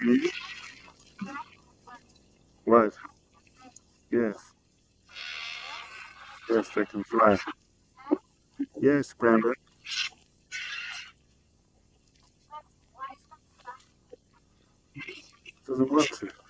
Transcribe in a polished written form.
Mhm. What? Yes. Yes, they can fly. Yes, Grandma. Doesn't want to.